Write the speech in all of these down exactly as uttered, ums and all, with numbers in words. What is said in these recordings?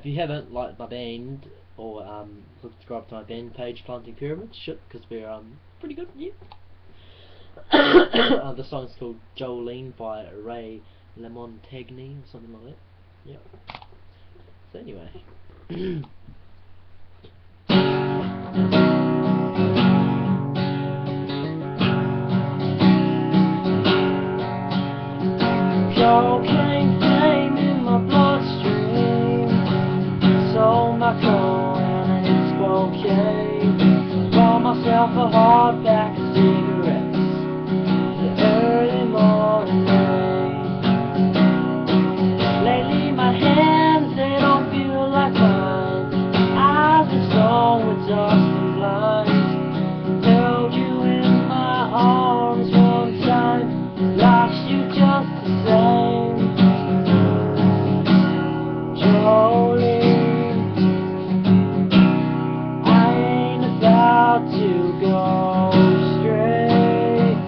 you haven't liked my band or um, subscribed to my band page, Planting Pyramids, should, because we're um, pretty good, yeah. uh, the song's called Jolene by Ray Lamontagne, or something like that. Yeah. So anyway. Cocaine flame in my bloodstream, sold my coal and it's okay. Bought myself a hard pack of cigarettes, the early morning rain. Lately my hands, they don't feel like mine. Eyes are stone with dust and blinds. Held you in my arms one time, lost you just the same. Jolene, I ain't about to go straight.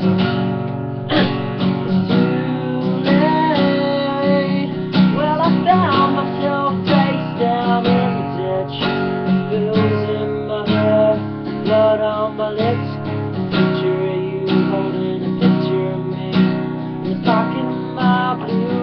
It's too late. Well, I found myself face down in the ditch, bills in my hair, blood on my lips. Picture of you holding a picture of me in the pocket of my blue